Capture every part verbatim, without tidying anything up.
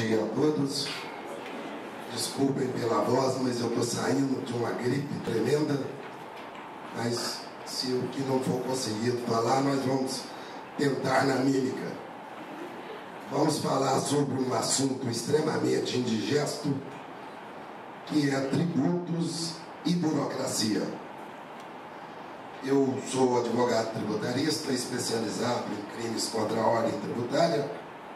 dia a todos. Desculpem pela voz, mas eu estou saindo de uma gripe tremenda. Mas se o que não for conseguido falar, nós vamos tentar na mímica. Vamos falar sobre um assunto extremamente indigesto, que é tributos e burocracia. Eu sou advogado tributarista, especializado em crimes contra a ordem tributária.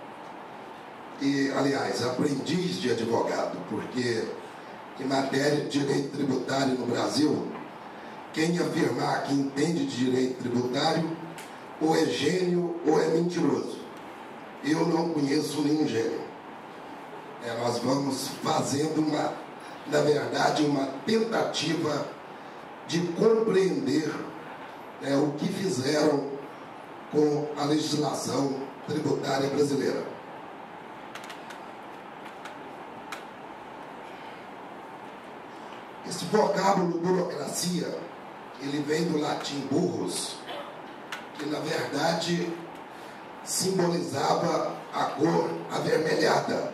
E, aliás, aprendiz de advogado, porque em matéria de direito tributário no Brasil, quem afirmar que entende de direito tributário ou é gênio ou é mentiroso. Eu não conheço nenhum gênio. É, nós vamos fazendo, uma, na verdade, uma tentativa de compreender é, o que fizeram com a legislação tributária brasileira. Esse vocábulo burocracia, ele vem do latim burros, que na verdade simbolizava a cor avermelhada.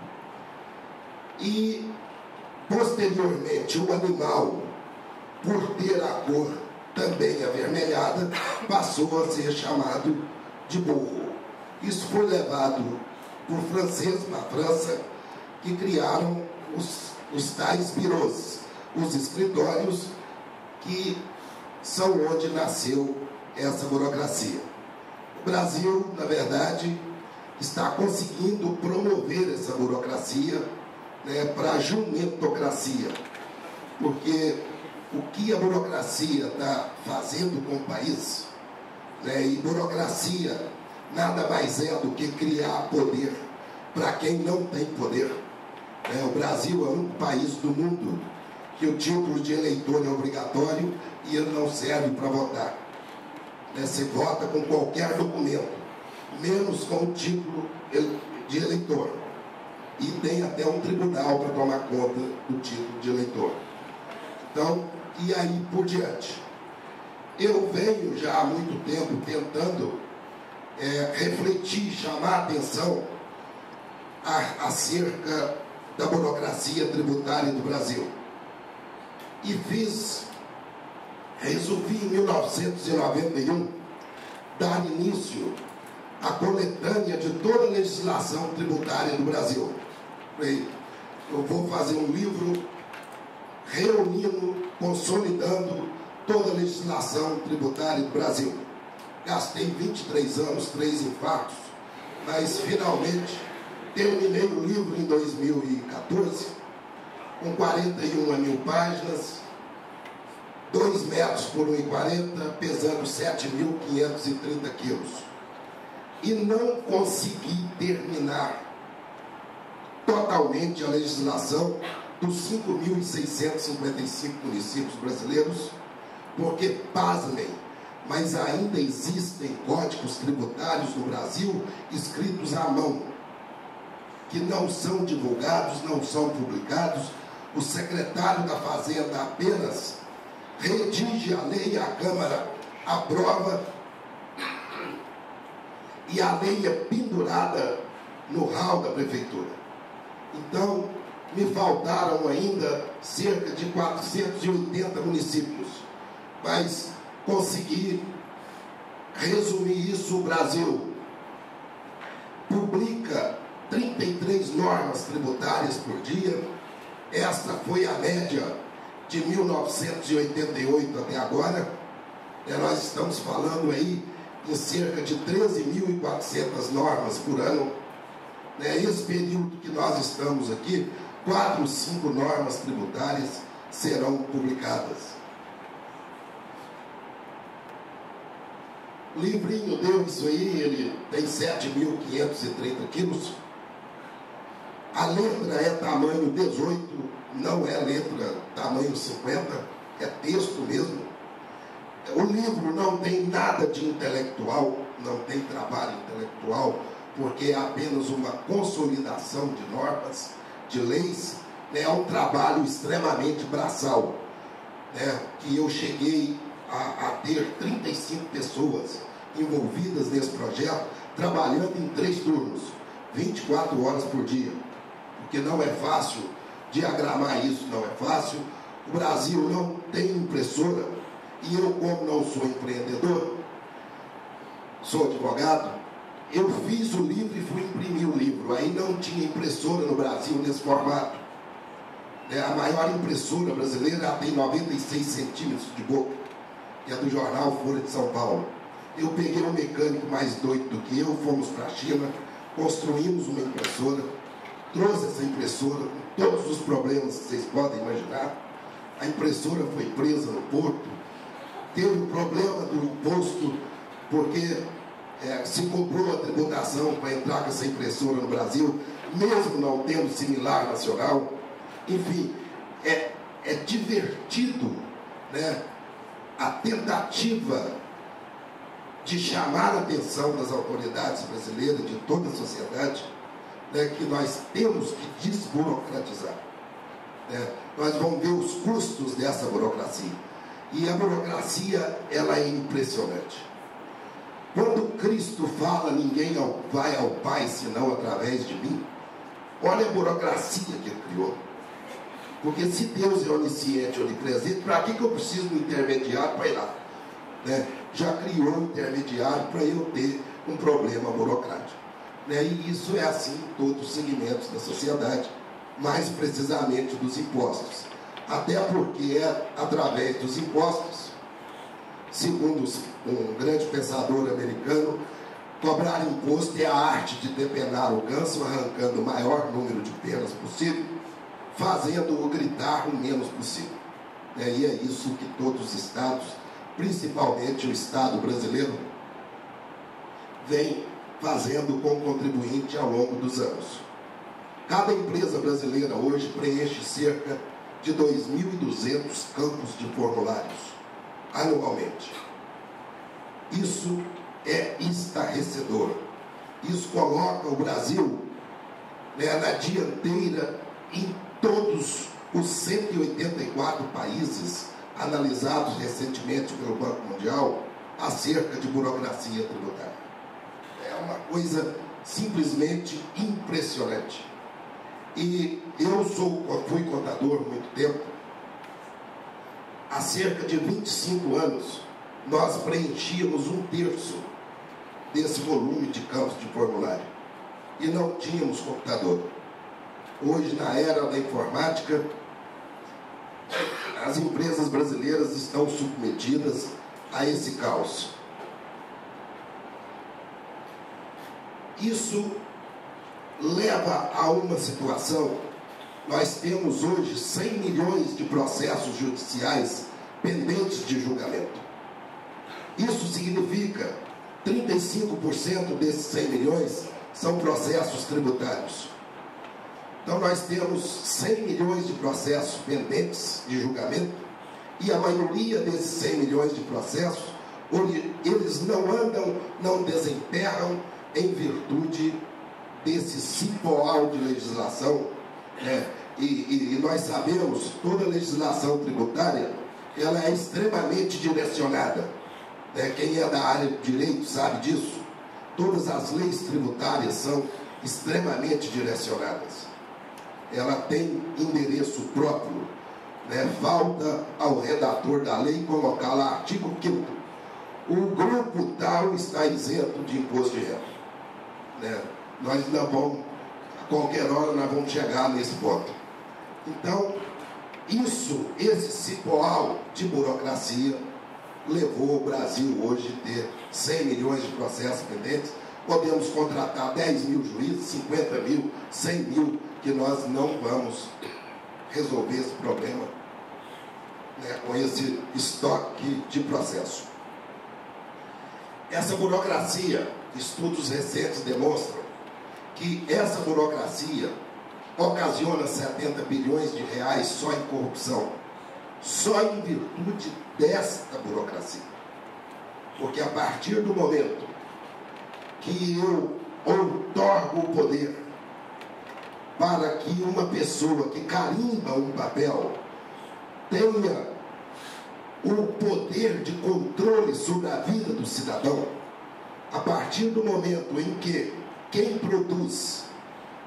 E posteriormente o animal, por ter a cor também avermelhada, passou a ser chamado de burro. Isso foi levado por franceses na França, que criaram os, os tais bureaux, os escritórios, que são onde nasceu essa burocracia. O Brasil, na verdade, está conseguindo promover essa burocracia, né, para a jumentocracia, porque o que a burocracia está fazendo com o país, né, e burocracia nada mais é do que criar poder para quem não tem poder. Né? O Brasil é o único país do mundo que o título de eleitor é obrigatório e ele não serve para votar. Né? Você vota com qualquer documento, menos com o título de eleitor. E tem até um tribunal para tomar conta do título de eleitor. Então, e aí por diante. Eu venho já há muito tempo tentando é, refletir, chamar a atenção a, acerca da burocracia tributária do Brasil. E fiz, resolvi em mil novecentos e noventa e um dar início à coletânea de toda a legislação tributária do Brasil. Eu vou fazer um livro reunindo, consolidando toda a legislação tributária do Brasil. Gastei vinte e três anos, três infartos, mas finalmente terminei o livro em dois mil e quatorze, com quarenta e uma mil páginas, dois metros por um e quarenta, pesando sete mil quinhentos e trinta quilos. E não consegui terminar totalmente a legislação dos cinco mil seiscentos e cinquenta e cinco municípios brasileiros, porque, pasmem, mas ainda existem códigos tributários no Brasil escritos à mão, que não são divulgados, não são publicados. O secretário da Fazenda apenas redige a lei e a Câmara aprova, e a lei é pendurada no hall da Prefeitura. Então, me faltaram ainda cerca de quatrocentos e oitenta municípios, mas consegui resumir isso. O Brasil publica trinta e três normas tributárias por dia. Esta foi a média de mil novecentos e oitenta e oito até agora. E nós estamos falando aí em cerca de treze mil e quatrocentas normas por ano. Nesse período que nós estamos aqui, quatro, cinco normas tributárias serão publicadas. O livrinho deu isso aí, ele tem sete mil quinhentos e trinta quilos. A letra é tamanho dezoito, não é letra tamanho cinquenta, é texto mesmo. O livro não tem nada de intelectual, não tem trabalho intelectual, porque é apenas uma consolidação de normas, de leis. É um trabalho extremamente braçal, né, que eu cheguei a, a ter trinta e cinco pessoas envolvidas nesse projeto, trabalhando em três turnos, vinte e quatro horas por dia, porque não é fácil diagramar isso, não é fácil. O Brasil não tem impressora, e eu, como não sou empreendedor, sou advogado, eu fiz o livro e fui imprimir o livro. Aí não tinha impressora no Brasil nesse formato. A maior impressora brasileira, ela tem noventa e seis centímetros de boca, que é do jornal Folha de São Paulo. Eu peguei um mecânico mais doido do que eu, fomos para a China, construímos uma impressora, trouxe essa impressora com todos os problemas que vocês podem imaginar. A impressora foi presa no porto, teve o problema do imposto, porque é, se cobrou a tributação para entrar com essa impressora no Brasil, mesmo não tendo similar nacional. Enfim, é, é divertido, né, a tentativa de chamar a atenção das autoridades brasileiras, de toda a sociedade, né, que nós temos que desburocratizar. Né? Nós vamos ver os custos dessa burocracia. E a burocracia, ela é impressionante. Quando Cristo fala, ninguém vai ao Pai senão através de mim, olha a burocracia que ele criou. Porque se Deus é onisciente, onipresente, para que, que eu preciso de um intermediário para ir lá? Né? Já criou um intermediário para eu ter um problema burocrático. Né? E isso é assim em todos os segmentos da sociedade, mais precisamente dos impostos. Até porque é através dos impostos, segundo um grande pensador americano, cobrar imposto é a arte de depenar o ganso, arrancando o maior número de penas possível, fazendo-o gritar o menos possível. E é isso que todos os estados, principalmente o Estado brasileiro, vem fazendo com o contribuinte ao longo dos anos. Cada empresa brasileira hoje preenche cerca de dois mil e duzentos campos de formulários anualmente. Isso é estarrecedor. Isso coloca o Brasil, né, na dianteira em todos os cento e oitenta e quatro países analisados recentemente pelo Banco Mundial acerca de burocracia tributária. É uma coisa simplesmente impressionante. E eu sou, fui contador há muito tempo. Há cerca de vinte e cinco anos, nós preenchíamos um terço desse volume de campos de formulário. E não tínhamos computador. Hoje, na era da informática, as empresas brasileiras estão submetidas a esse caos. Isso leva a uma situação, nós temos hoje cem milhões de processos judiciais pendentes de julgamento. Isso significa trinta e cinco por cento desses cem milhões são processos tributários. Então nós temos cem milhões de processos pendentes de julgamento, e a maioria desses cem milhões de processos, eles não andam, não desemperram em virtude desse cipoal de legislação, né? e, e, e nós sabemos, toda a legislação tributária, ela é extremamente direcionada, né? Quem é da área de direito sabe disso. Todas as leis tributárias são extremamente direcionadas. Ela tem endereço próprio, né? Falta ao redator da lei colocar lá artigo quinto, o grupo tal está isento de imposto de renda, né? Nós ainda vamos, a qualquer hora nós vamos chegar nesse ponto. Então, isso, esse cipoal de burocracia levou o Brasil hoje a ter cem milhões de processos pendentes. Podemos contratar dez mil juízes, cinquenta mil, cem mil, que nós não vamos resolver esse problema, né, com esse estoque de processo. Essa burocracia, estudos recentes demonstram que essa burocracia ocasiona setenta bilhões de reais só em corrupção, só em virtude desta burocracia. Porque a partir do momento que eu outorgo o poder para que uma pessoa que carimba um papel tenha o poder de controle sobre a vida do cidadão, a partir do momento em que quem produz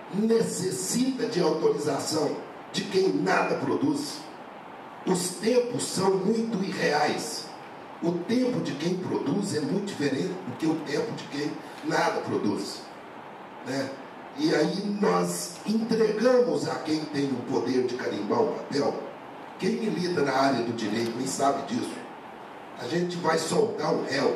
necessita de autorização de quem nada produz. Os tempos são muito irreais. O tempo de quem produz é muito diferente do que o tempo de quem nada produz, né? E aí nós entregamos a quem tem o poder de carimbar o papel. Quem milita na área do direito nem sabe disso. A gente vai soltar o réu.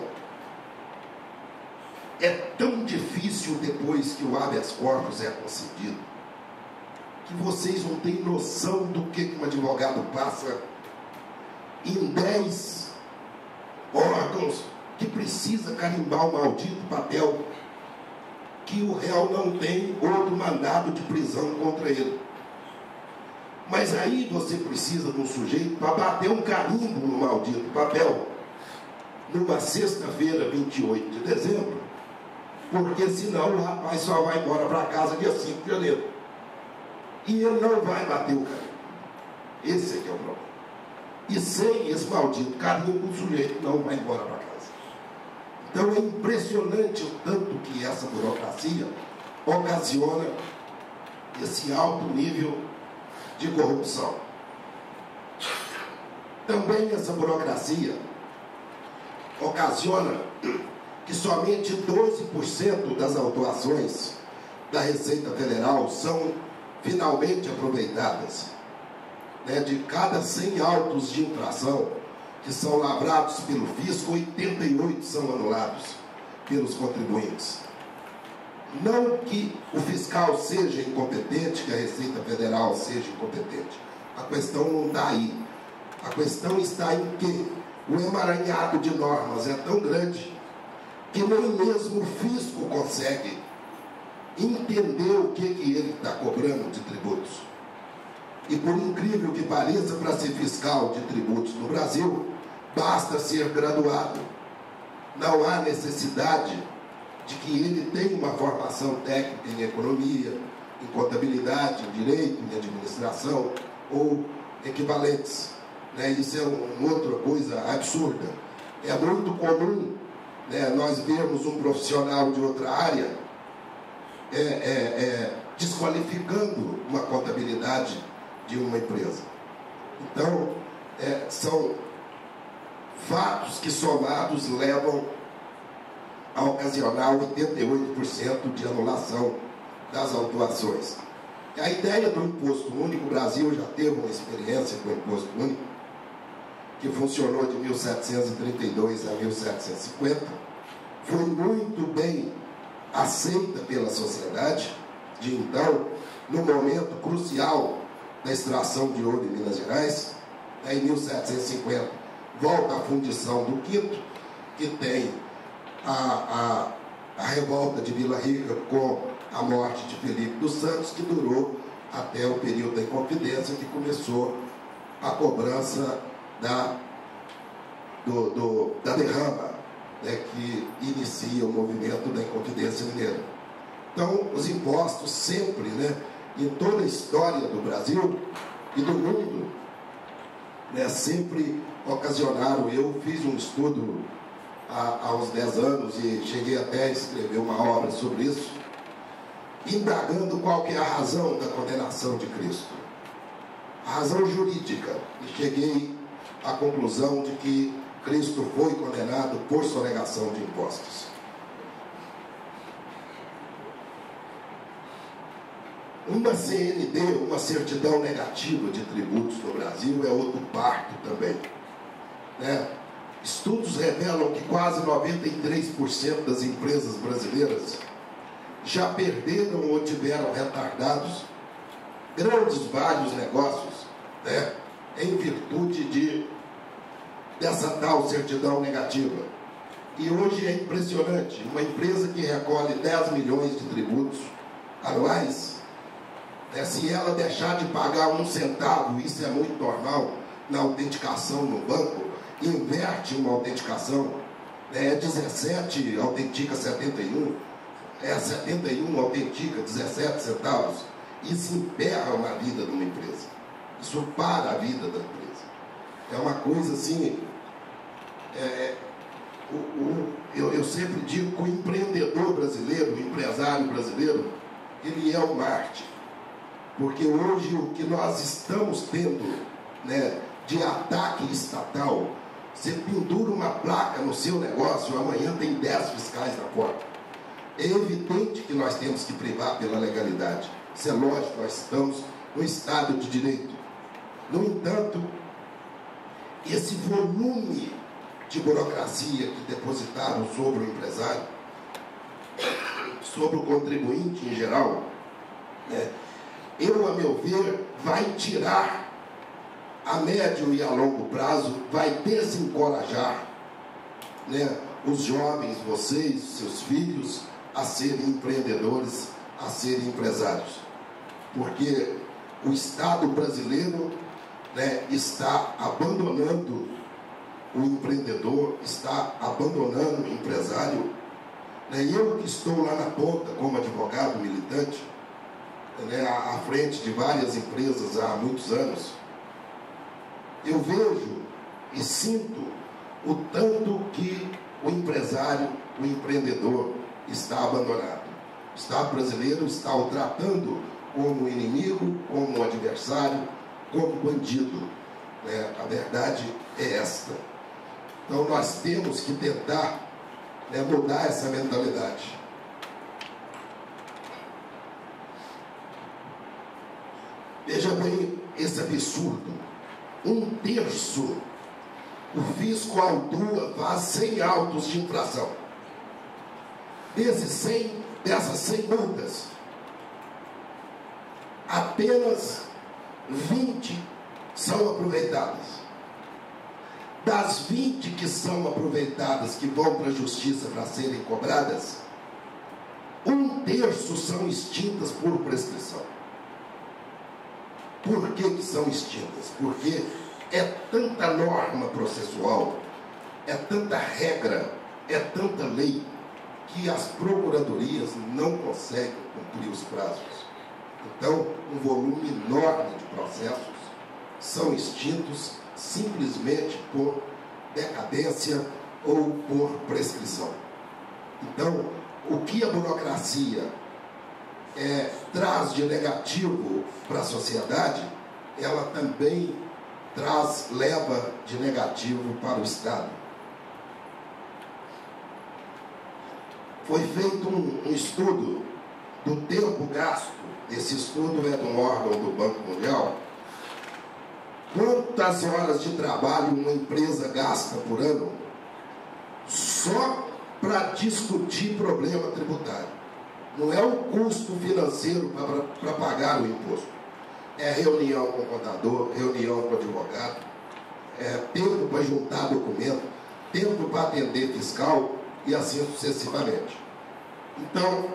É tão difícil depois que o habeas corpus é concedido, que vocês não têm noção do que um advogado passa em dez órgãos que precisa carimbar o maldito papel, que o réu não tem outro mandado de prisão contra ele. Mas aí você precisa de um sujeito para bater um carimbo no maldito papel, numa sexta-feira, vinte e oito de dezembro, porque senão o rapaz só vai embora para casa dia cinco de janeiro. E ele não vai bater o carimbo. Esse é que é o problema. E sem esse maldito carimbo, o sujeito não vai embora para casa. Então é impressionante o tanto que essa burocracia ocasiona esse alto nível de corrupção. Também essa burocracia ocasiona que somente doze por cento das autuações da Receita Federal são finalmente aproveitadas. Né? De cada cem autos de infração que são lavrados pelo fisco, oitenta e oito são anulados pelos contribuintes. Não que o fiscal seja incompetente, que a Receita Federal seja incompetente. A questão não está aí. A questão está em que o emaranhado de normas é tão grande que nem mesmo o fisco consegue entender o que, que ele está cobrando de tributos. E por incrível que pareça, para ser fiscal de tributos no Brasil, basta ser graduado. Não há necessidade de que ele tenha uma formação técnica em economia, em contabilidade, em direito, em administração ou equivalentes. Né? Isso é uma outra coisa absurda. É muito comum, né, nós vermos um profissional de outra área é, é, é, desqualificando uma contabilidade de uma empresa. Então, é, são fatos que somados levam a ocasionar oitenta e oito por cento de anulação das autuações. E a ideia do imposto único, o Brasil já teve uma experiência com o imposto único, que funcionou de mil setecentos e trinta e dois a mil setecentos e cinquenta, foi muito bem aceita pela sociedade de então, no momento crucial da extração de ouro em Minas Gerais. Em mil setecentos e cinquenta volta a fundição do Quinto, que tem a, a, a revolta de Vila Rica com a morte de Felipe dos Santos, que durou até o período da Inconfidência, que começou a cobrança da, do, do, da derrama, né, que inicia o movimento da Inconfidência Mineira. Então, os impostos sempre, né, em toda a história do Brasil e do mundo, né, sempre ocasionaram. Eu fiz um estudo há, há uns dez anos e cheguei até a escrever uma obra sobre isso, indagando qual que é a razão da condenação de Cristo. A razão jurídica. E cheguei à conclusão de que Cristo foi condenado por sonegação de impostos. Uma C N D, uma certidão negativa de tributos no Brasil, é outro parto também. Né? Estudos revelam que quase noventa e três por cento das empresas brasileiras já perderam ou tiveram retardados grandes, vários negócios, né, em virtude de, dessa tal certidão negativa. E hoje é impressionante, uma empresa que recolhe dez milhões de tributos anuais, né, se ela deixar de pagar um centavo, isso é muito normal na autenticação no banco, inverte uma autenticação, né, é dezessete, autentica setenta e um, é setenta e um, autentica dezessete centavos. Isso emperra na vida de uma empresa. Isso para a vida da empresa. É uma coisa assim. É, o, o, eu, eu sempre digo que o empreendedor brasileiro, o empresário brasileiro, ele é o Marte. Porque hoje o que nós estamos tendo, né, de ataque estatal, você pendura uma placa no seu negócio, amanhã tem dez fiscais na porta. É evidente que nós temos que privar pela legalidade. Isso é lógico, nós estamos no Estado de Direito. No entanto, esse volume de burocracia que depositaram sobre o empresário, sobre o contribuinte em geral, né, eu, a meu ver, vai tirar a médio e a longo prazo, vai desencorajar, né, os jovens, vocês, seus filhos, a serem empreendedores, a serem empresários. Porque o Estado brasileiro, né, está abandonando o empreendedor, está abandonando o empresário. Né, eu que estou lá na ponta como advogado militante, né, à frente de várias empresas há muitos anos, eu vejo e sinto o tanto que o empresário, o empreendedor está abandonado. O Estado brasileiro está o tratando como inimigo, como adversário, como bandido. Né? A verdade é esta. Então nós temos que tentar, né, mudar essa mentalidade. Veja bem esse absurdo. Um terço o fisco autua, faz cem autos de infração. Desses cem, dessas cem multas, apenas vinte são aproveitadas. Das vinte que são aproveitadas, que vão para a justiça para serem cobradas, um terço são extintas por prescrição. Por que que são extintas? Porque é tanta norma processual, é tanta regra, é tanta lei, que as procuradorias não conseguem cumprir os prazos. Então, um volume enorme de processos são extintos simplesmente por decadência ou por prescrição. Então, o que a burocracia é, traz de negativo para a sociedade, ela também traz, leva de negativo para o Estado. Foi feito um, um estudo do tempo gasto. Esse estudo é de um órgão do Banco Mundial. Quantas horas de trabalho uma empresa gasta por ano só para discutir problema tributário? Não é o custo financeiro para pagar o imposto. É reunião com o contador, reunião com o advogado, é tempo para juntar documento, tempo para atender fiscal e assim sucessivamente. Então,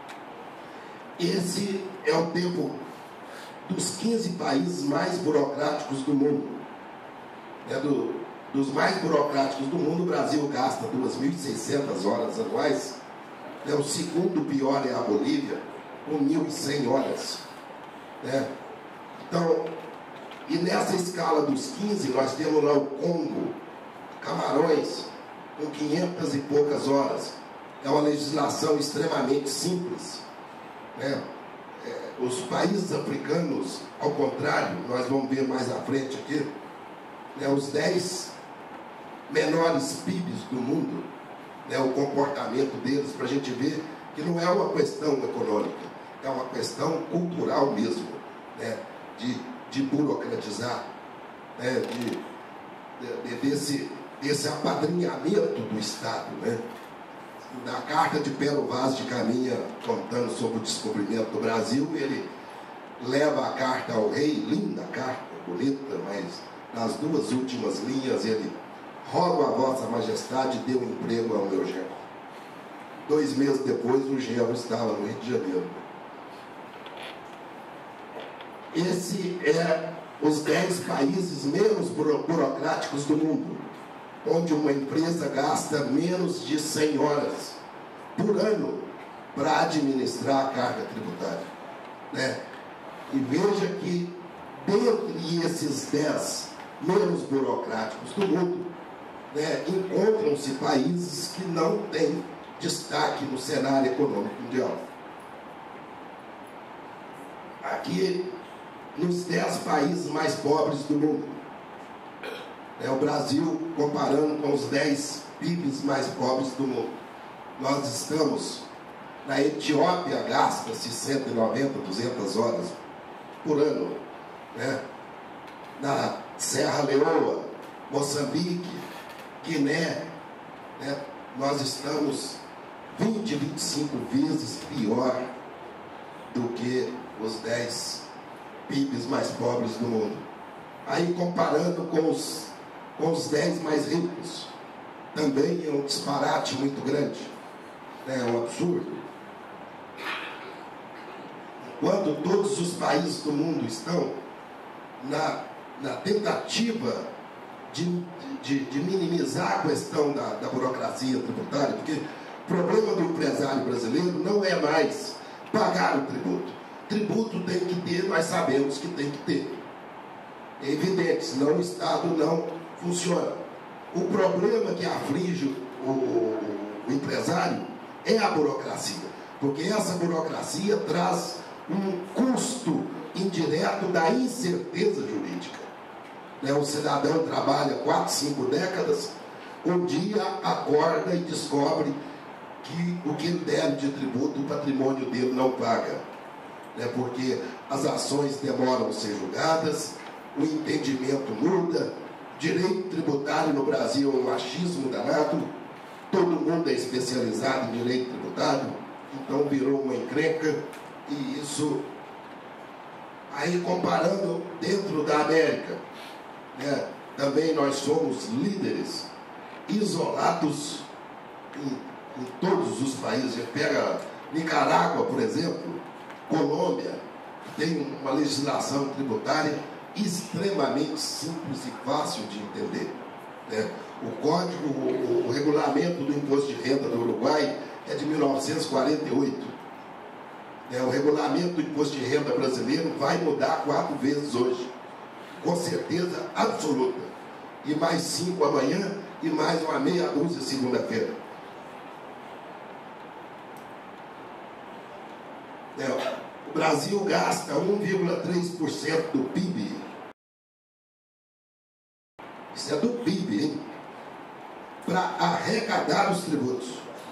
esse é o tempo dos quinze países mais burocráticos do mundo. É do, dos mais burocráticos do mundo, o Brasil gasta duas mil e seiscentas horas anuais. É, o segundo pior é a Bolívia, com mil e cem horas. Né? Então, e nessa escala dos quinze, nós temos lá o Congo, Camarões, com quinhentas e poucas horas. É uma legislação extremamente simples. Né? É, os países africanos, ao contrário, nós vamos ver mais à frente aqui, né, os dez menores P I Bs do mundo, né, o comportamento deles, para a gente ver que não é uma questão econômica, é uma questão cultural mesmo, né, de, de burocratizar, né, de, de, desse, desse apadrinhamento do Estado. Né. Na carta de Pero Vaz de Caminha, contando sobre o descobrimento do Brasil, ele leva a carta ao rei, linda carta, bonita, mas nas duas últimas linhas ele: rogo a vossa majestade, dê um emprego ao meu genro. Dois meses depois, o genro estava no Rio de Janeiro. Esse é os dez países menos burocráticos do mundo, onde uma empresa gasta menos de cem horas por ano para administrar a carga tributária. Né? E veja que, dentre esses dez menos burocráticos do mundo, né, encontram-se países que não têm destaque no cenário econômico mundial. aqui nos dez países mais pobres do mundo. É o Brasil, comparando com os dez P I Bs mais pobres do mundo. Nós estamos, na Etiópia, gasta-se cento e noventa, duzentas horas por ano, né? Na Serra Leoa, Moçambique, Guiné, né? Nós estamos vinte, vinte e cinco vezes pior do que os dez P I Bs mais pobres do mundo. Aí, comparando com os, com os dez mais ricos, também é um disparate muito grande, né? É um absurdo. Quando todos os países do mundo estão na, na tentativa de, de, de minimizar a questão da, da burocracia tributária, porque o problema do empresário brasileiro não é mais pagar o tributo. Tributo tem que ter, nós sabemos que tem que ter. É evidente, senão o Estado não funciona. O problema que aflige o, o, o empresário é a burocracia, porque essa burocracia traz um custo indireto da incerteza jurídica. Né? O cidadão trabalha quatro, cinco décadas, um dia acorda e descobre que o que ele deve de tributo, o patrimônio dele não paga. Né? Porque as ações demoram a ser julgadas, o entendimento muda, direito tributário no Brasil é um machismo danado, todo mundo é especializado em direito tributário, então virou uma encrenca. E isso, aí comparando dentro da América, né, também nós somos líderes, isolados em, em todos os países. Você pega Nicarágua, por exemplo, Colômbia, tem uma legislação tributária extremamente simples e fácil de entender. Né? O código, o, o regulamento do imposto de renda do Uruguai é de mil novecentos e quarenta e oito. É, o regulamento do imposto de renda brasileiro vai mudar quatro vezes hoje, com certeza absoluta, e mais cinco amanhã e mais uma meia dúzia segunda-feira. É, o Brasil gasta um vírgula três por cento do P I B. Isso é do P I B, hein? Para arrecadar os tributos.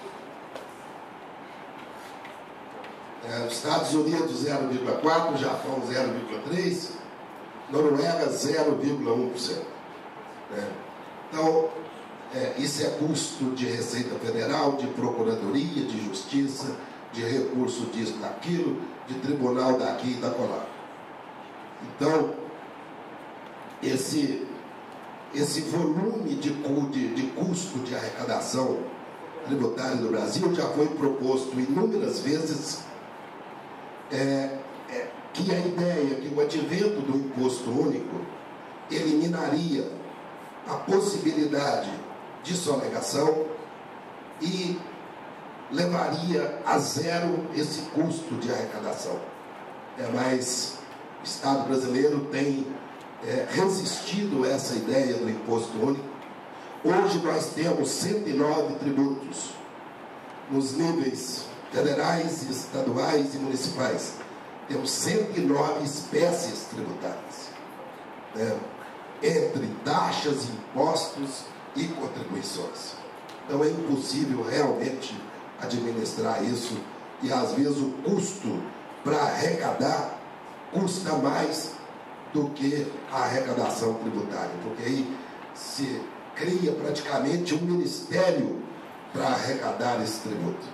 É, Estados Unidos zero vírgula quatro por cento, Japão zero vírgula três por cento, Noruega zero vírgula um por cento. É. Então, é, isso é custo de Receita Federal, de Procuradoria, de Justiça, de recurso disso, daquilo, de tribunal daqui e da colar. Então, esse, esse volume de, de, de custo de arrecadação tributária do Brasil já foi proposto inúmeras vezes. É, é, que a ideia que o advento do imposto único eliminaria a possibilidade de sonegação e levaria a zero esse custo de arrecadação. É, mas o Estado brasileiro tem é, resistido a essa ideia do imposto único. Hoje nós temos cento e nove tributos nos níveis federais, estaduais e municipais. Temos cento e nove espécies tributárias, né? Entre taxas, impostos e contribuições. Então é impossível realmente administrar isso, e às vezes o custo para arrecadar custa mais do que a arrecadação tributária, porque aí se cria praticamente um ministério para arrecadar esse tributo.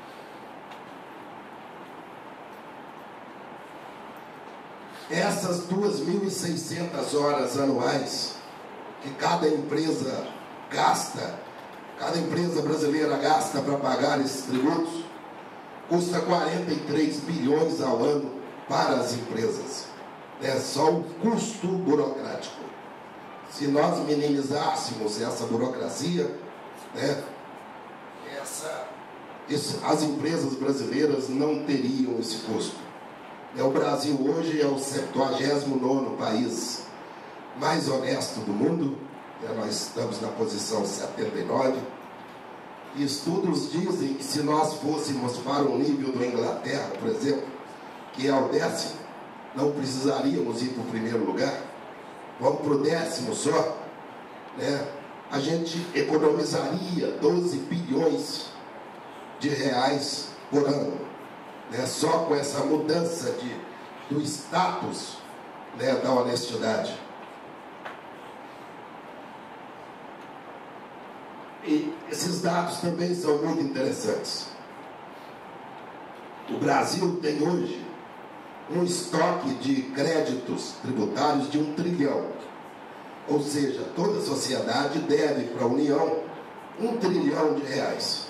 Essas duas mil e seiscentas horas anuais que cada empresa gasta, cada empresa brasileira gasta para pagar esses tributos, custa quarenta e três bilhões ao ano para as empresas. É só o custo burocrático. Se nós minimizássemos essa burocracia, né, essa, esse, as empresas brasileiras não teriam esse custo. É, o Brasil hoje é o septuagésimo nono país mais honesto do mundo. É, nós estamos na posição setenta e nove. E estudos dizem que se nós fôssemos para o nível da Inglaterra, por exemplo, que é o décimo, não precisaríamos ir para o primeiro lugar, vamos para o décimo só, né? A gente economizaria doze bilhões de reais por ano, né? Só com essa mudança de, do status, né, da honestidade. E esses dados também são muito interessantes. O Brasil tem hoje um estoque de créditos tributários de um trilhão. Ou seja, toda a sociedade deve para a União um trilhão de reais.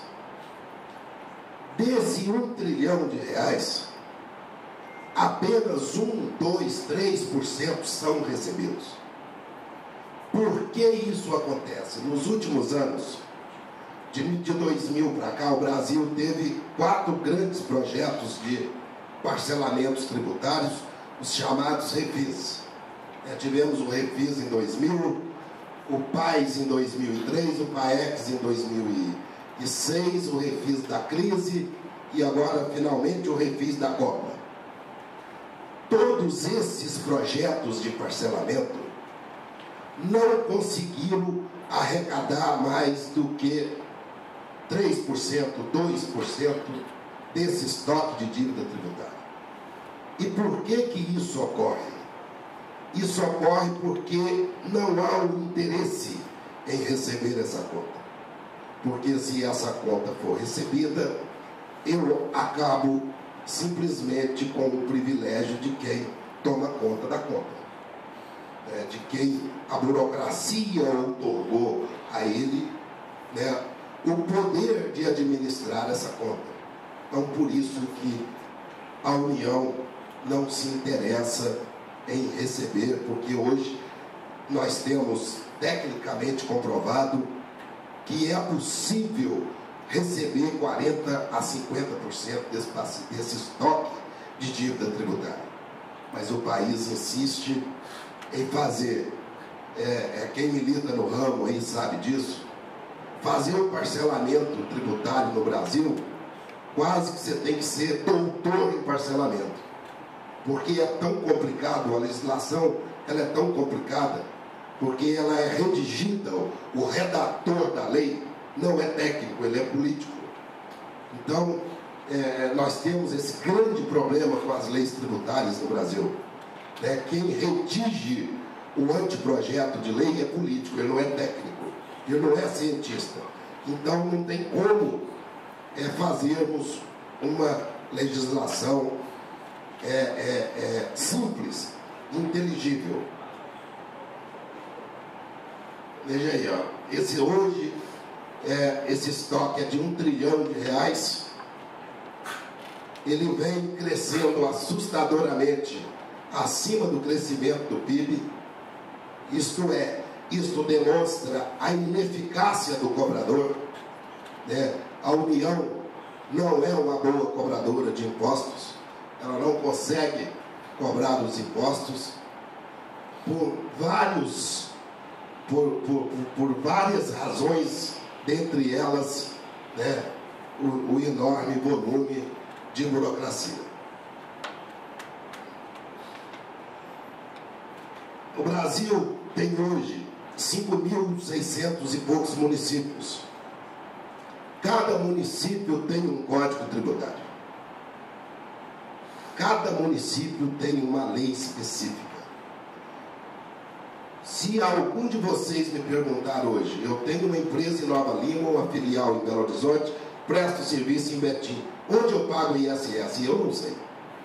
Desse um trilhão de reais, apenas um, dois, três por cento são recebidos. Por que isso acontece? Nos últimos anos, de dois mil para cá, o Brasil teve quatro grandes projetos de parcelamentos tributários, os chamados refis. É, tivemos o refis em dois mil, o PAES em dois mil e três, o PAEX em dois mil e seis, o refis da crise e agora, finalmente, o refis da Copa. Todos esses projetos de parcelamento não conseguiram arrecadar mais do que três por cento, dois por cento desse estoque de dívida tributária. E por que que isso ocorre? Isso ocorre porque não há um interesse em receber essa conta. Porque se essa conta for recebida, eu acabo simplesmente com o privilégio de quem toma conta da conta. É, de quem a burocracia outorgou a ele, né, o poder de administrar essa conta. Então, por isso que a União não se interessa em receber, porque hoje nós temos tecnicamente comprovado que é possível receber quarenta a cinquenta por cento desse, desse estoque de dívida tributária. Mas o país insiste em fazer, é, é, quem milita no ramo aí sabe disso, fazer um parcelamento tributário no Brasil, quase que você tem que ser doutor em parcelamento, porque é tão complicado, a legislação ela é tão complicada, porque ela é redigida, o redator da lei não é técnico, ele é político. Então, é, nós temos esse grande problema com as leis tributárias no Brasil. É, quem redige o anteprojeto de lei é político, ele não é técnico, ele não é cientista. Então não tem como é, fazermos uma legislação é, é, é, simples, inteligível. Veja aí, ó, esse hoje, é, esse estoque é de um trilhão de reais, ele vem crescendo assustadoramente acima do crescimento do P I B, isto é, isto demonstra a ineficácia do cobrador, né? A União não é uma boa cobradora de impostos, ela não consegue cobrar os impostos por vários, por, por, por várias razões, dentre elas, né, o, o enorme volume de burocracia. O Brasil tem hoje cinco mil e seiscentos e poucos municípios. Cada município tem um código tributário. Cada município tem uma lei específica. Se algum de vocês me perguntar hoje, eu tenho uma empresa em Nova Lima, uma filial em Belo Horizonte, presto serviço em Betim, onde eu pago o I S S? Eu não sei.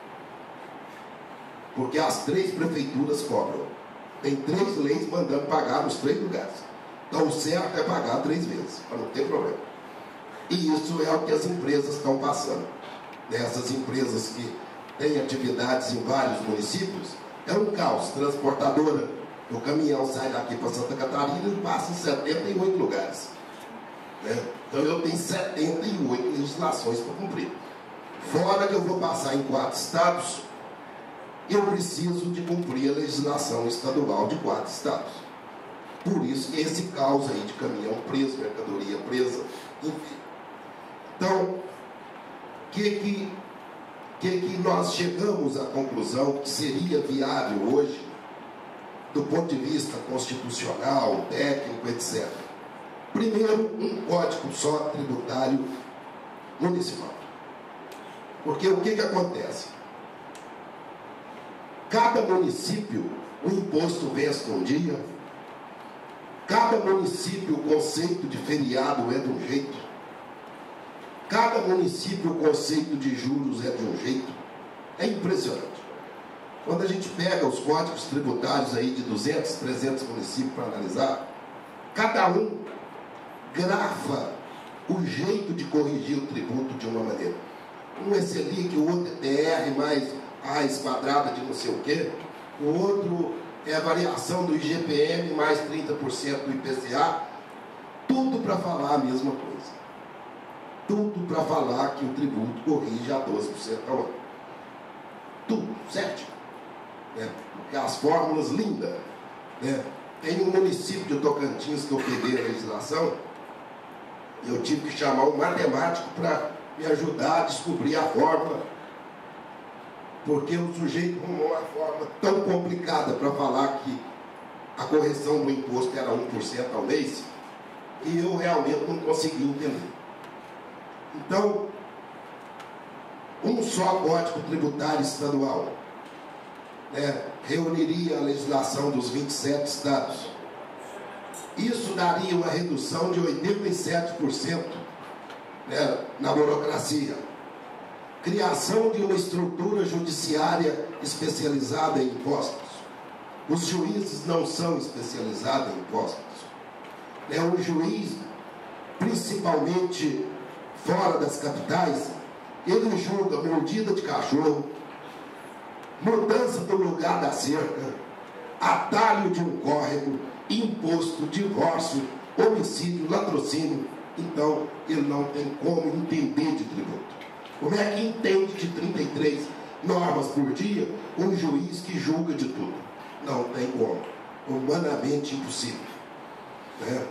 Porque as três prefeituras cobram. Tem três leis mandando pagar nos três lugares. Então o certo é pagar três vezes, para não ter problema. E isso é o que as empresas estão passando. Essas empresas que têm atividades em vários municípios, é um caos. Transportadora, o caminhão sai daqui para Santa Catarina e passa em setenta e oito lugares. Né? Então eu tenho setenta e oito legislações para cumprir. Fora que eu vou passar em quatro estados, eu preciso de cumprir a legislação estadual de quatro estados. Por isso que esse caos aí de caminhão preso, mercadoria presa, enfim. Então, o que, que que, que nós chegamos à conclusão que seria viável hoje, do ponto de vista constitucional, técnico, etcétera. Primeiro, um código só tributário municipal. Porque o que, que acontece? Cada município, o imposto vence um dia, cada município, o conceito de feriado é de um jeito, cada município, o conceito de juros é de um jeito. É impressionante. Quando a gente pega os códigos tributários aí de duzentos, trezentos municípios para analisar, cada um grafa o jeito de corrigir o tributo de uma maneira. Um é Selic, o outro é T R mais A quadrada de não sei o quê, o outro é a variação do I G P M mais trinta por cento do I P C A, tudo para falar a mesma coisa. Tudo para falar que o tributo corrige a doze por cento ao ano. Tudo, certo? É, porque as fórmulas lindas. Né? Tem um município de Tocantins que eu peguei a legislação, e eu tive que chamar um matemático para me ajudar a descobrir a fórmula, porque o sujeito arrumou uma forma tão complicada para falar que a correção do imposto era um por cento ao mês, e eu realmente não consegui entender. Então, um só código tributário estadual, né, reuniria a legislação dos vinte e sete estados. Isso daria uma redução de oitenta e sete por cento, né, na burocracia. Criação de uma estrutura judiciária especializada em impostos. Os juízes não são especializados em impostos. É um juiz, principalmente fora das capitais, ele julga mordida de cachorro, mudança do lugar da cerca, atalho de um córrego, imposto, divórcio, homicídio, latrocínio. Então, ele não tem como entender de tributo. Como é que entende de trinta e três normas por dia um juiz que julga de tudo? Não tem como. Humanamente impossível. Né?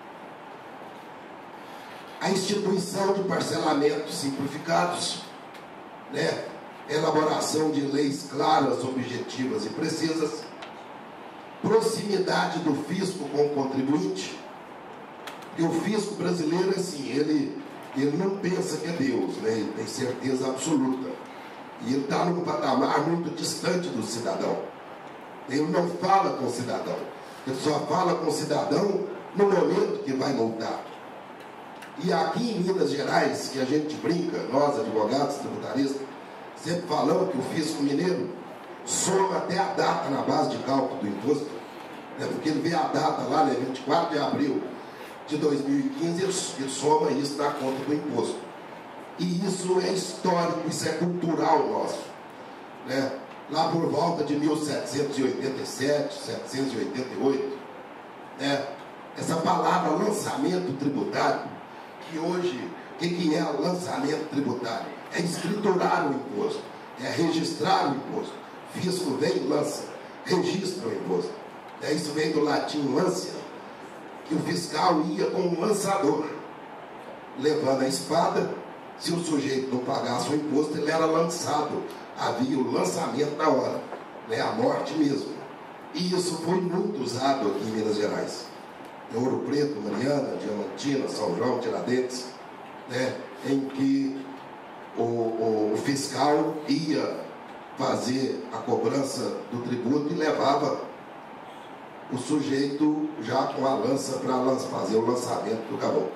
A instituição de parcelamentos simplificados, né? Elaboração de leis claras, objetivas e precisas, proximidade do fisco com o contribuinte. E o fisco brasileiro, assim, ele, ele não pensa que é Deus, né? Ele tem certeza absoluta. E ele está num patamar muito distante do cidadão. Ele não fala com o cidadão. Ele só fala com o cidadão no momento que vai multar. E aqui em Minas Gerais, que a gente brinca, nós advogados tributaristas, sempre falamos que o fisco mineiro soma até a data na base de cálculo do imposto, né? Porque ele vê a data lá, né, vinte e quatro de abril de dois mil e quinze, ele, ele soma isso na conta do imposto. E isso é histórico, isso é cultural nosso. Né? Lá por volta de mil setecentos e oitenta e sete, setecentos e oitenta e oito, né? Essa palavra lançamento tributário, que hoje, o que, que é lançamento tributário? É escriturar o imposto, é registrar o imposto. Fisco vem e lança, registra o imposto. É, isso vem do latim lancia, que o fiscal ia com um lançador, levando a espada. Se o sujeito não pagasse o imposto, ele era lançado. Havia o lançamento na hora, né? A morte mesmo. E isso foi muito usado aqui em Minas Gerais. Em Ouro Preto, Mariana, Diamantina, São João, Tiradentes, né? Em que o, o, o fiscal ia fazer a cobrança do tributo e levava o sujeito já com a lança para fazer o lançamento do caboclo.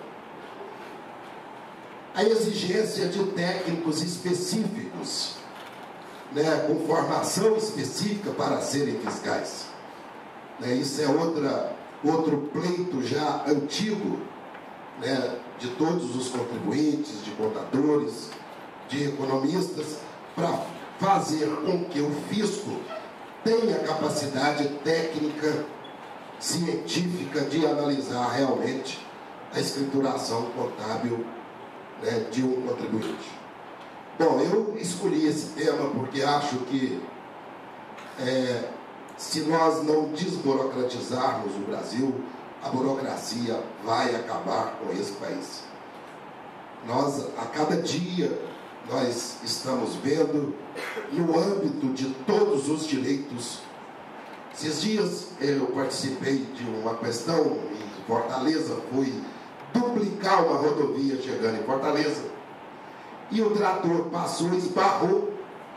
A exigência de técnicos específicos, né, com formação específica para serem fiscais. Né, isso é outra, outro pleito já antigo, né, de todos os contribuintes, de contadores, de economistas, para fazer com que o fisco tenha capacidade técnica, científica de analisar realmente a escrituração contábil, né, de um contribuinte. Bom, eu escolhi esse tema porque acho que é, se nós não desburocratizarmos o Brasil, a burocracia vai acabar com esse país. Nós, a cada dia, nós estamos vendo no âmbito de todos os direitos. Esses dias eu participei de uma questão em Fortaleza, fui duplicar uma rodovia chegando em Fortaleza, e o trator passou e esbarrou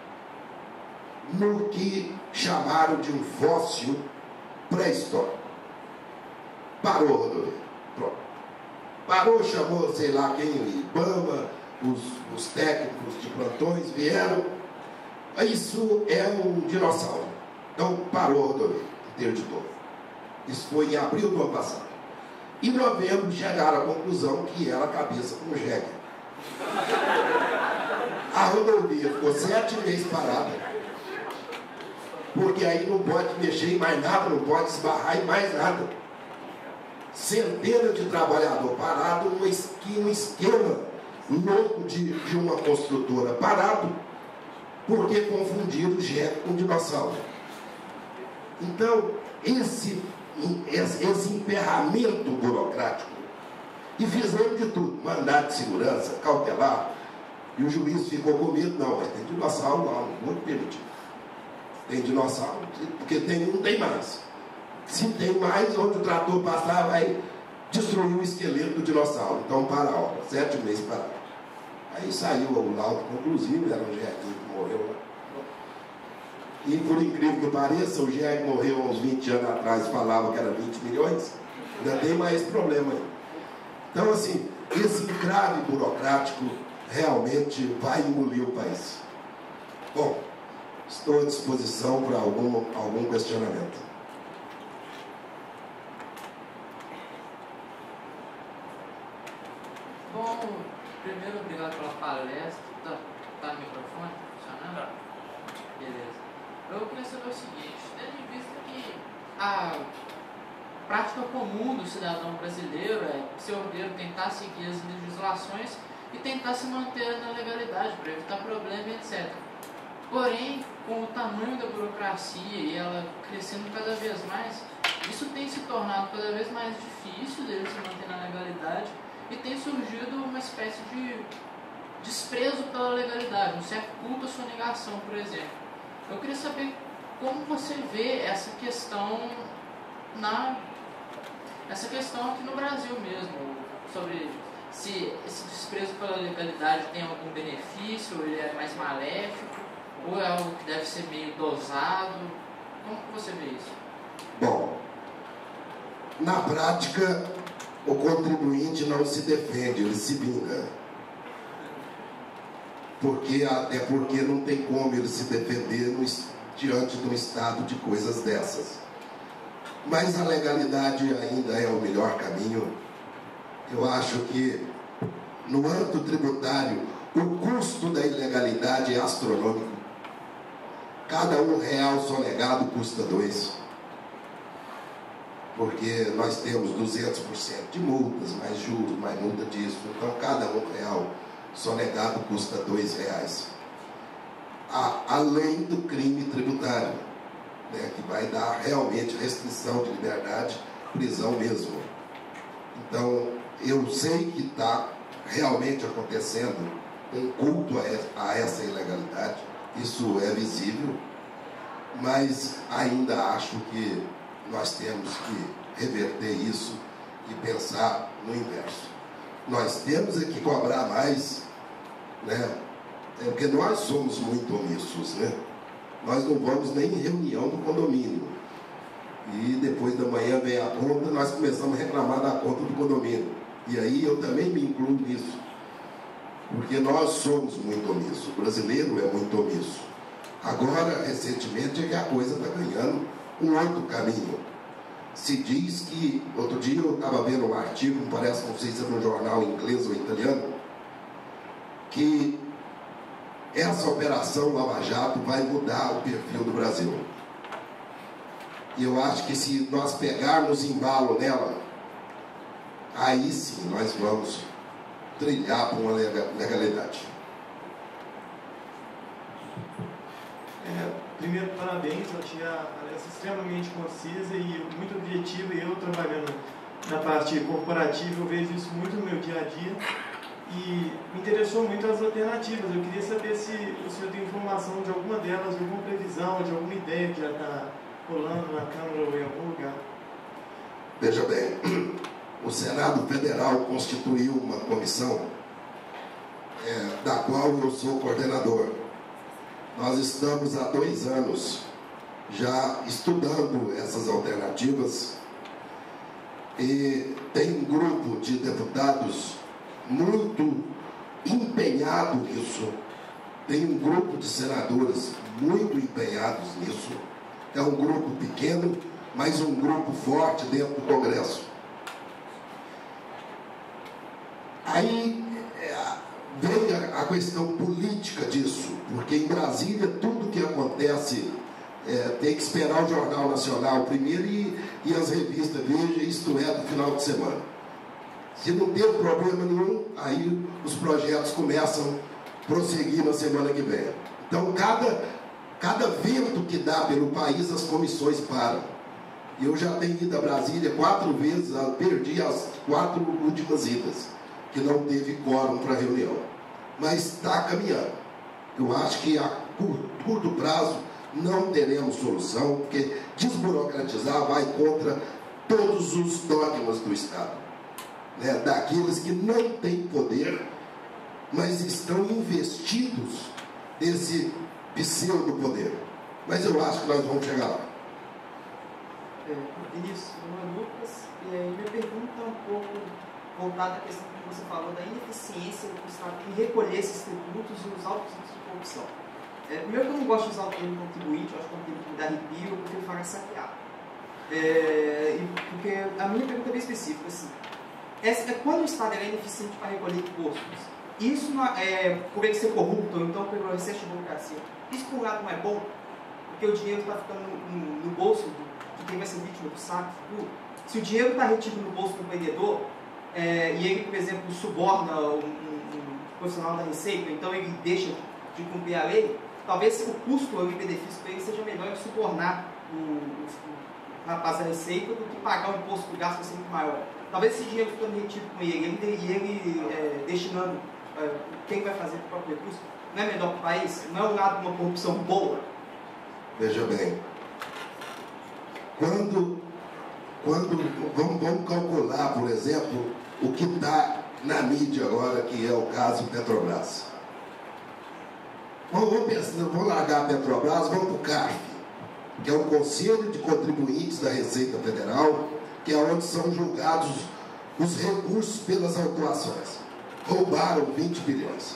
no que chamaram de um fóssil pré-histórico. Parou a rodovia. Pronto. Parou, chamou, sei lá quem, o IBAMA, os, os técnicos de plantões vieram. Isso é um dinossauro. Então parou a rodovia, interditou. Isso foi em abril do ano passado. Em novembro chegaram à conclusão que era a cabeça com jegue. A rodovia ficou sete meses parada. Porque aí não pode mexer em mais nada, não pode esbarrar em mais nada. Centenas de trabalhadores parados num esquema louco de, de uma construtora parado, porque confundiram o jegue com o dinossauro. Então, esse, esse, esse emperramento burocrático, e fizemos de tudo, mandado de segurança, cautelar, e o juiz ficou com medo, não, mas tem dinossauro lá, não vou permitir. Tem dinossauro, porque tem um, tem mais. Se tem mais, onde o trator passar, vai destruir o esqueleto do dinossauro. Então, para a obra, sete meses parado. Aí saiu o laudo conclusivo, era um jegue que morreu lá. E por incrível que pareça, o jegue morreu há uns vinte anos atrás, falava que era vinte milhões, ainda tem mais problema aí. Então, assim, esse entrave burocrático realmente vai engolir o país. Bom, estou à disposição para algum, algum questionamento. Bom, primeiro, obrigado pela palestra. Tá, tá no microfone funcionando? Beleza. Eu queria saber o seguinte, tendo em vista que a prática comum do cidadão brasileiro é ser ordeiro, tentar seguir as legislações e tentar se manter na legalidade para evitar problema, etcétera. Porém, com o tamanho da burocracia e ela crescendo cada vez mais, isso tem se tornado cada vez mais difícil dele se manter na legalidade e tem surgido uma espécie de desprezo pela legalidade, um certo culto à sonegação, por exemplo. Eu queria saber como você vê essa questão na essa questão aqui no Brasil mesmo, sobre se esse desprezo pela legalidade tem algum benefício, ou ele é mais maléfico, ou é algo que deve ser meio dosado. Como que você vê isso? Bom, na prática, o contribuinte não se defende, ele se vinga. Porque, até porque não tem como ele se defender no, diante de um estado de coisas dessas. Mas a legalidade ainda é o melhor caminho. Eu acho que no âmbito tributário o custo da ilegalidade é astronômico. Cada um real sonegado custa dois. Porque nós temos duzentos por cento de multas, mais juros, mais multa disso. Então cada um real sonegado custa dois reais. A, além do crime tributário, né, que vai dar realmente restrição de liberdade, prisão mesmo. Então, eu sei que está realmente acontecendo um culto a, a essa ilegalidade, isso é visível, mas ainda acho que nós temos que reverter isso e pensar no inverso. Nós temos é que cobrar mais, né? É porque nós somos muito omissos, né? Nós não vamos nem em reunião do condomínio. E depois da manhã vem a conta, nós começamos a reclamar da conta do condomínio. E aí eu também me incluo nisso. Porque nós somos muito omissos. O brasileiro é muito omisso. Agora, recentemente, é que a coisa está ganhando um outro caminho. Se diz que, outro dia eu estava vendo um artigo, parece, não sei se é no jornal inglês ou italiano, que essa operação Lava Jato vai mudar o perfil do Brasil. E eu acho que se nós pegarmos embalo nela, aí sim nós vamos trilhar por uma legalidade. É, primeiro, parabéns, eu achei a palestra extremamente concisa e muito objetiva, e eu trabalhando na parte corporativa, eu vejo isso muito no meu dia a dia. E me interessou muito as alternativas. Eu queria saber se o senhor tem informação de alguma delas, de alguma previsão, de alguma ideia que já está rolando na Câmara ou em algum lugar. Veja bem, o Senado Federal constituiu uma comissão é, da qual eu sou coordenador. Nós estamos há dois anos já estudando essas alternativas e tem um grupo de deputados muito empenhado nisso, tem um grupo de senadores muito empenhados nisso. É um grupo pequeno, mas um grupo forte dentro do Congresso. Aí é, vem a, a questão política disso, porque em Brasília tudo que acontece é, tem que esperar o Jornal Nacional primeiro e, e as revistas Veja, isto é, do final de semana. Se não teve problema nenhum, aí os projetos começam a prosseguir na semana que vem. Então, cada, cada vento que dá pelo país, as comissões param. Eu já tenho ido a Brasília quatro vezes, perdi as quatro últimas idas, que não teve quórum para reunião. Mas está caminhando. Eu acho que a curto, curto prazo não teremos solução, porque desburocratizar vai contra todos os dogmas do Estado. Né, daqueles que não têm poder, mas estão investidos nesse pseudo-poder. Mas eu acho que nós vamos chegar lá. É, isso, meu nome é Lucas, e aí minha pergunta é um pouco voltada à questão que você falou da ineficiência do Estado em recolher esses tributos e usar os tributos de corrupção. É, primeiro que eu não gosto de usar o termo contribuinte, eu acho que é um termo que me dá arrepio, porque ele fala saquear. É, e porque a minha pergunta é bem específica, assim. Essa, é quando o Estado é ineficiente para recolher impostos, isso não é, por ele ser corrupto, ou então pelo excesso de burocracia, isso por um lado não é bom, porque o dinheiro está ficando no, no, no bolso do, de quem vai ser vítima do saque, tudo. Se o dinheiro está retido no bolso do empreendedor, é, e ele, por exemplo, suborna um, um, um profissional da Receita, então ele deixa de cumprir a lei, talvez o custo ou o benefício para ele seja melhor ele subornar o, o, o rapaz da Receita do que pagar o imposto do gasto vai ser muito maior. Talvez esse dinheiro ficando retido com ele, ele e ele é, destinando é, quem vai fazer o próprio recurso, não é melhor para o país? Não é um lado de uma corrupção boa? Veja bem, quando, quando vamos, vamos calcular, por exemplo, o que está na mídia agora, que é o caso Petrobras. Vamos, vamos, pensar, vamos largar a Petrobras, vamos para o C A R F, que é o Conselho de Contribuintes da Receita Federal, que é onde são julgados os recursos pelas autuações. Roubaram vinte bilhões,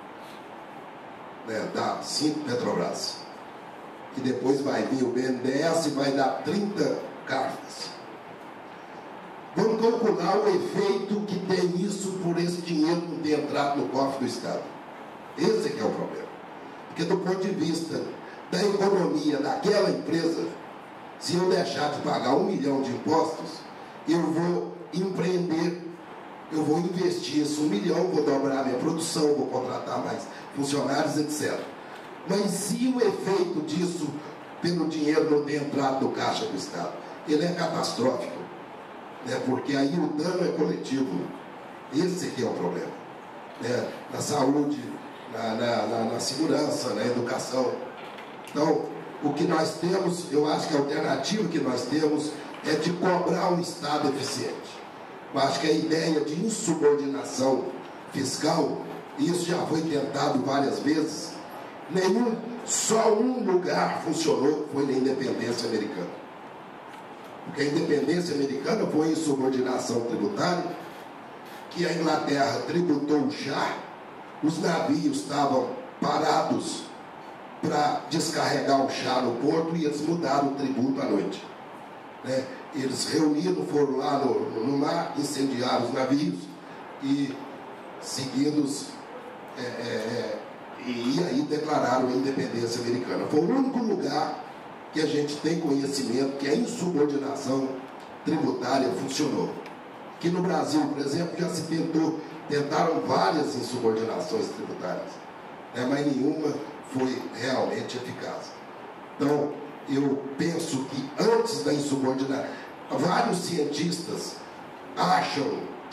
né, da cinco Petrobras. Que depois vai vir o B N D E S e vai dar trinta C A R Fs. Vamos calcular o efeito que tem isso por esse dinheiro não ter entrado no cofre do Estado. Esse é que é o problema. Porque do ponto de vista da economia daquela empresa, se eu deixar de pagar um milhão de impostos, eu vou empreender, eu vou investir esse um milhão, vou dobrar minha produção, vou contratar mais funcionários, etcétera. Mas se o efeito disso, pelo dinheiro não ter entrado no caixa do Estado, ele é catastrófico, né? Porque aí o dano é coletivo. Esse que é o problema, né? Na saúde, na, na, na, na segurança, na educação. Então, o que nós temos, eu acho que a alternativa que nós temos é de cobrar um Estado eficiente. Eu acho que a ideia de insubordinação fiscal, isso já foi tentado várias vezes, nenhum, só um lugar funcionou, que foi na independência americana. Porque a independência americana foi insubordinação tributária, que a Inglaterra tributou o chá, os navios estavam parados para descarregar o chá no porto e eles mudaram o tributo à noite. Né? Eles reuniram, foram lá no, no mar, incendiaram os navios e seguidos é, é, e aí declararam a independência americana. Foi o único lugar que a gente tem conhecimento que a insubordinação tributária funcionou. Aqui no Brasil, por exemplo, já se tentou, tentaram várias insubordinações tributárias, né, mas nenhuma foi realmente eficaz. Então, eu penso que antes da insubordinação, vários cientistas acham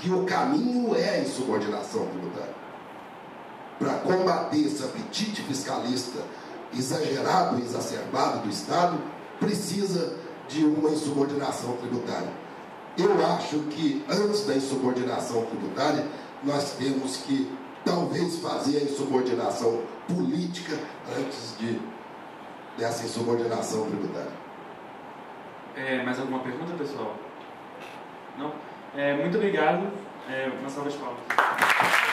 que o caminho é a insubordinação tributária. Para combater esse apetite fiscalista exagerado e exacerbado do Estado, precisa de uma insubordinação tributária. Eu acho que antes da insubordinação tributária, nós temos que talvez fazer a insubordinação política antes de, dessa insubordinação tributária. É, mais alguma pergunta, pessoal? Não? É, muito obrigado. É, uma salva de palmas.